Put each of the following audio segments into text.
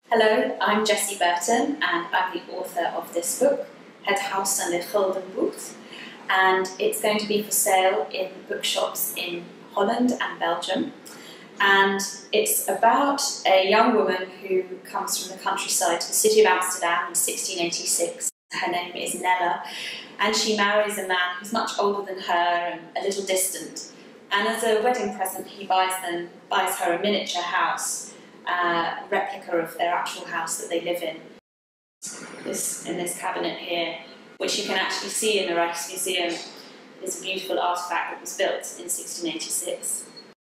Hello, I'm Jessie Burton and I'm the author of this book, Het Huis aan de Gulden Bocht, and it's going to be for sale in bookshops in Holland and Belgium. And it's about a young woman who comes from the countryside to the city of Amsterdam in 1686. Her name is Nella, and she marries a man who's much older than her and a little distant. And as a wedding present, he buys her a miniature house, replica of their actual house that they live in. In this cabinet here, which you can actually see in the Rijksmuseum, is a beautiful artifact that was built in 1686.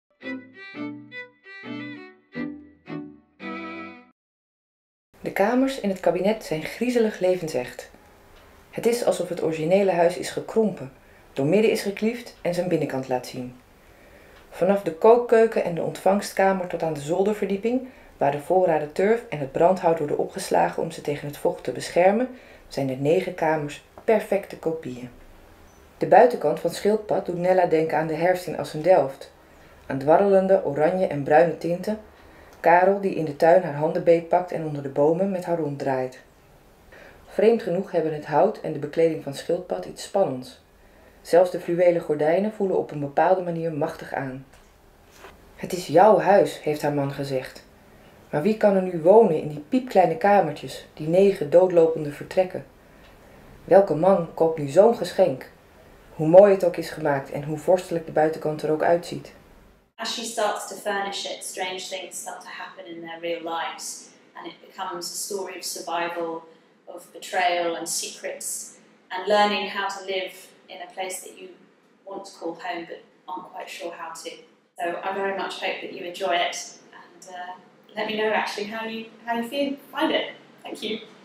De kamers in het kabinet zijn griezelig levensecht. Het is alsof het originele huis is gekrompen, doormidden is gekliefd en zijn binnenkant laat zien. Vanaf de kookkeuken en de ontvangstkamer tot aan de zolderverdieping, waar de voorraden turf en het brandhout worden opgeslagen om ze tegen het vocht te beschermen, zijn de 9 kamers perfecte kopieën. De buitenkant van het schildpad doet Nella denken aan de herfst in Assendelft, aan dwarrelende oranje en bruine tinten, Karel die in de tuin haar handen beetpakt en onder de bomen met haar ronddraait. Vreemd genoeg hebben het hout en de bekleding van het schildpad iets spannends. Zelfs de fluwelen gordijnen voelen op een bepaalde manier machtig aan. Het is jouw huis, heeft haar man gezegd. Maar wie kan er nu wonen in die piepkleine kamertjes, die 9 doodlopende vertrekken? Welke man koopt nu zo'n geschenk? Hoe mooi het ook is gemaakt en hoe vorstelijk de buitenkant er ook uitziet. As she starts to furnish it, strange things start to happen in their real lives, and it becomes a story of survival, of betrayal and secrets, and learning how to live in a place that you want to call home but aren't quite sure how to. So I very much hope that you enjoy it, and let me know actually how you find it. Thank you.